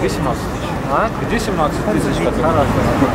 Где 17 тысяч? А? Где 17 тысяч? Хорошо.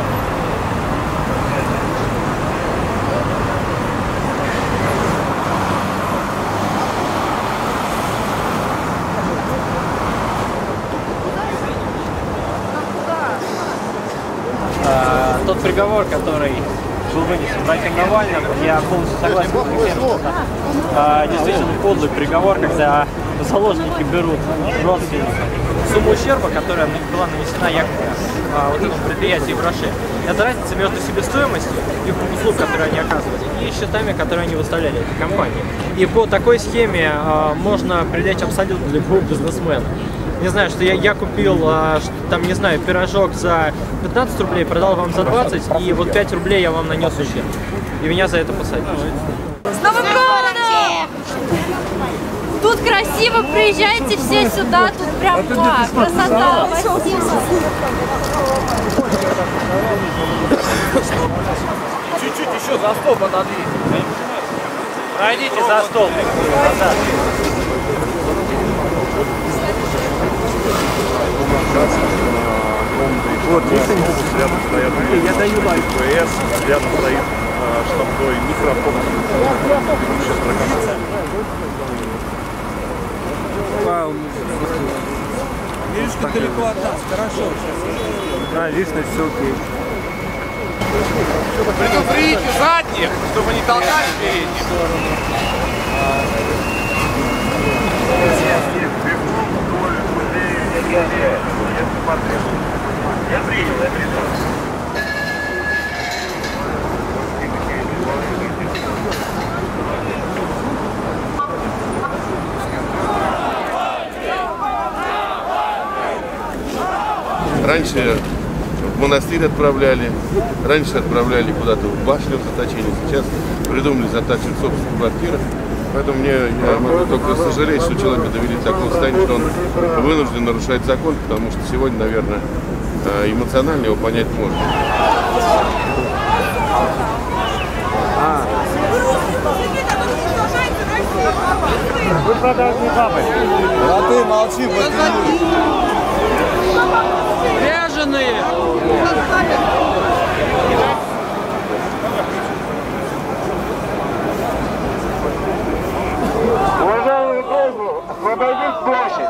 Тот приговор, который был вынесен братьям Навальным, я полностью согласен с тем, что действительно подлый приговор, когда заложники берут родственников сумму ущерба, которая была нанесена якобы вот этому предприятию в Роше. Это разница между себестоимостью их услуг, которые они оказывали, и счетами, которые они выставляли этой компании. И по такой схеме можно привлечь абсолютно любого бизнесмена. Не знаю, что я купил, там, не знаю, пирожок за 15 рублей, продал вам за 20, и вот 5 рублей я вам нанес ущерб. И меня за это посадили. С Новым годом! Тут красиво, приезжайте все сюда, тут прям красота. Чуть-чуть еще за стол пододвиньте. Пройдите за стол. Вот, если не будут рядом стоят, я даю лайк. ПС, рядом стоит штабной микрофон. Сейчас прокатится. Видишь, как далеко от нас, хорошо. Да, видишь, все окей. Предупредите задних, чтобы не толкали передних. Я принял, Раньше в монастырь отправляли, раньше отправляли куда-то в башню в заточение, сейчас придумали затачивать собственные квартиры. Поэтому я могу только сожалеть, что человека довели до такого состояния, что он вынужден нарушать закон, потому что сегодня, наверное, эмоционально его понять можно. Вы продажные бабы. А ты молчи, Ряженые! Уважаемые граждане, освободить площадь.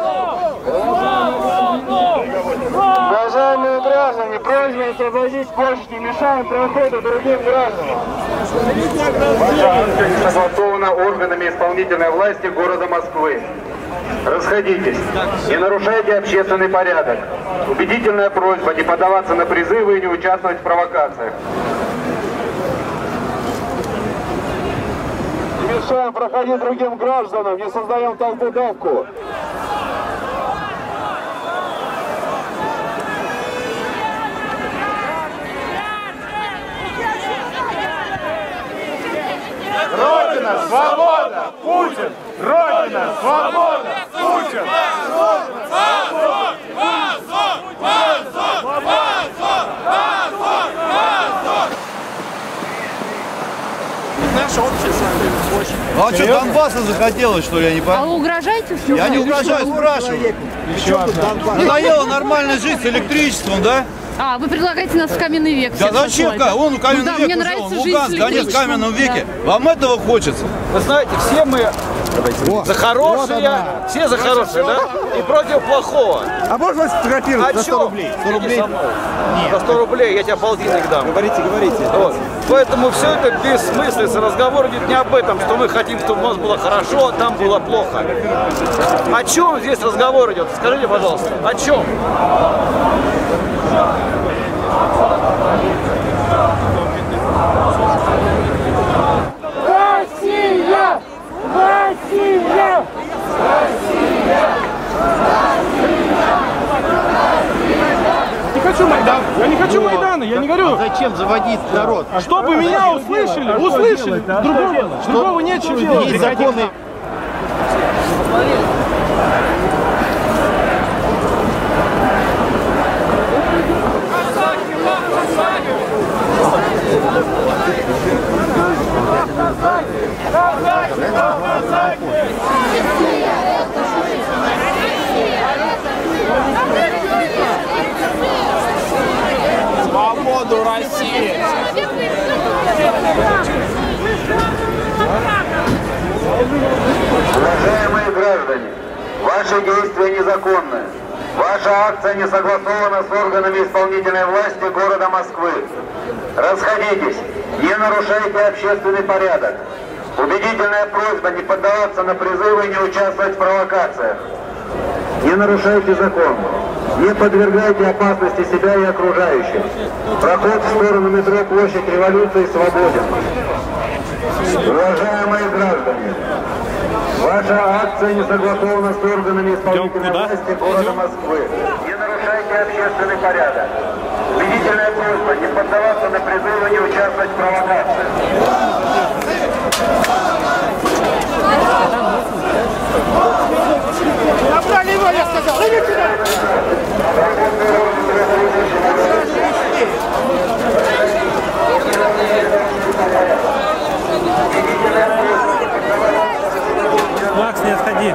Уважаемые граждане, просьба освободить площадь, не мешаем проходу другим гражданам. Согласовано органами исполнительной власти города Москвы. Расходитесь, не нарушайте общественный порядок. Убедительная просьба не поддаваться на призывы и не участвовать в провокациях. Не мешаем проходить другим гражданам, не создаем толпу-давку. Родина, свобода, Путин! Родина, свобода, Путин! Наше общество очень... А что, Донбасса захотелось, что ли, я не понимаю? А вы угрожаете? Я не угрожаю, спрашиваю. Надоело нормально жить с электричеством, да? А, вы предлагаете нас в каменный век? Да зачем? Он в каменном веке ушел, Луганск, конец в каменном веке. Вам этого хочется? Вы знаете, все мы за хорошее, все за хорошее, да? И против плохого. А можно вас сфотографировать за 100 рублей? 100 рублей? Нет. За 100 рублей я тебе полтинник дам. Говорите. Вот. Поэтому все это бессмыслица. Разговор идет не об этом, что мы хотим, чтобы у нас было хорошо, а там было плохо. О чем здесь разговор идет? Скажите, пожалуйста, о чем? Россия! Россия! Россия! Не хочу Майдан. Я не хочу Майдана, я не говорю. Зачем заводить народ? Чтобы меня услышали, услышали. Другого нечего делать. Есть законы. Россия! свободу России! Уважаемые граждане, ваши действия незаконны. Ваша акция не согласована с органами исполнительной власти города Москвы. Расходитесь, не нарушайте общественный порядок. Убедительная просьба не поддаваться на призывы и не участвовать в провокациях. Не нарушайте закон. Не подвергайте опасности себя и окружающих. Проход в сторону метро Площадь Революции свободен. Уважаемые граждане, ваша акция не согласована с органами исполнительной власти города Москвы. Не нарушайте общественный порядок. Убедительная просьба не поддаваться на призывы и не участвовать в провокациях. Забрали его, я сказал! Иди сюда! Макс, не отходи.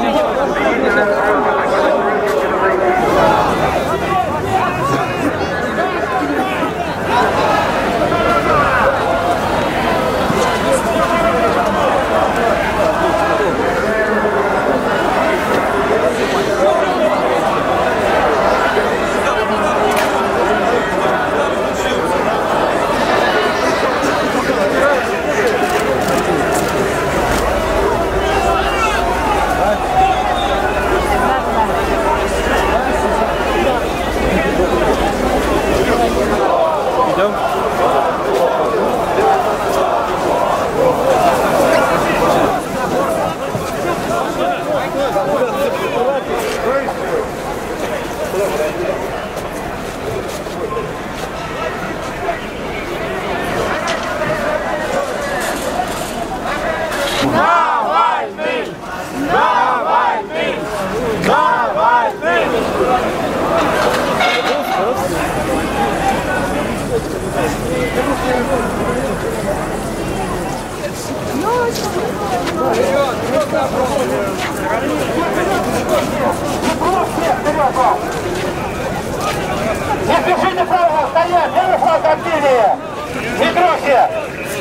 Не спешите право стоять! Первый флаг отделения! Метро все!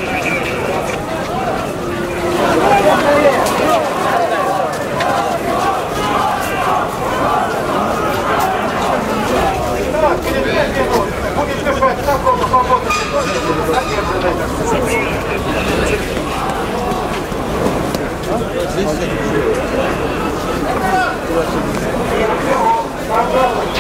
Будет дышать, свободу, свободу, ответственность.